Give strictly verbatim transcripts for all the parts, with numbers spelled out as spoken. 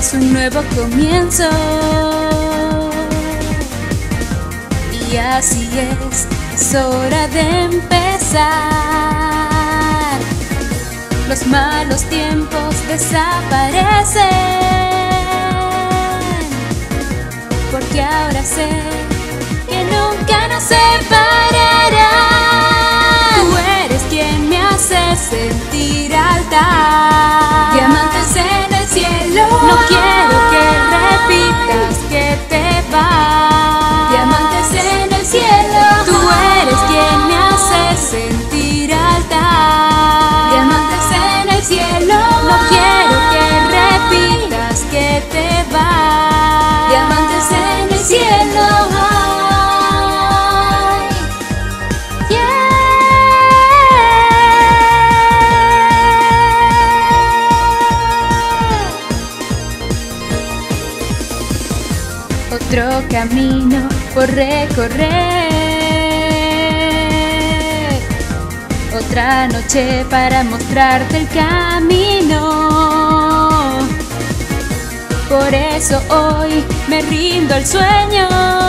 es un nuevo comienzo. Y así es, es hora de empezar. Los malos tiempos desaparecen, porque ahora sé que nunca nos separarán. Tú eres quien me hace sentir alta, diamantes en el cielo. No quiero que repitas que te vas, diamantes en el cielo. Tú eres quien me hace sentir alta, diamantes en el cielo. No quiero que repitas que te vas, diamantes en el cielo. Otro camino por recorrer, otra noche para mostrarte el camino. Por eso hoy me rindo al sueño,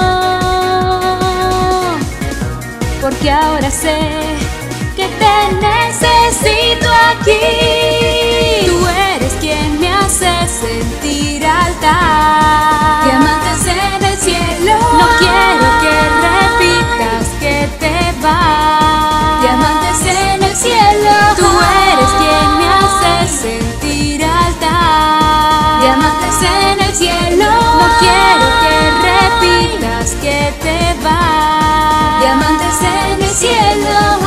porque ahora sé que te necesito aquí. Tú eres quien me hace sentir alta, diamantes en el cielo. No quiero que repitas que te vas, diamantes en el cielo. Tú eres quien me hace sentir alta, diamantes en el cielo. No quiero que repitas que te vas, diamantes en el cielo.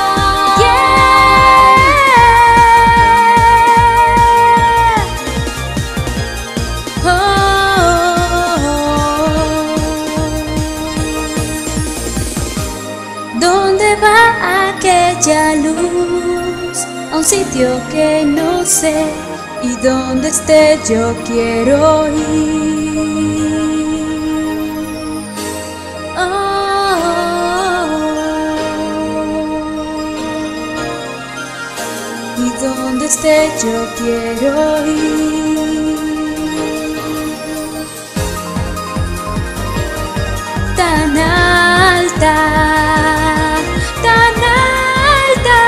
¿Dónde va aquella luz? A un sitio que no sé, y donde esté yo quiero ir. Oh, y donde esté yo quiero ir. Tan alta, tan alta.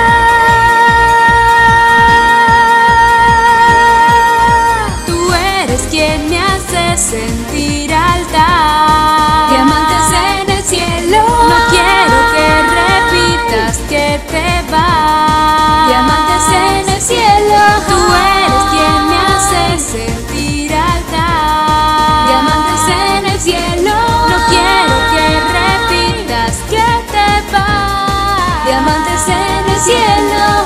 Tú eres quien me hace sentir alta, diamantes en el cielo. No quiero que repitas que te vas, diamantes en el cielo. Tú eres quien me hace sentir alta, diamantes en el cielo. No quiero que repitas que te vas, diamantes en el cielo.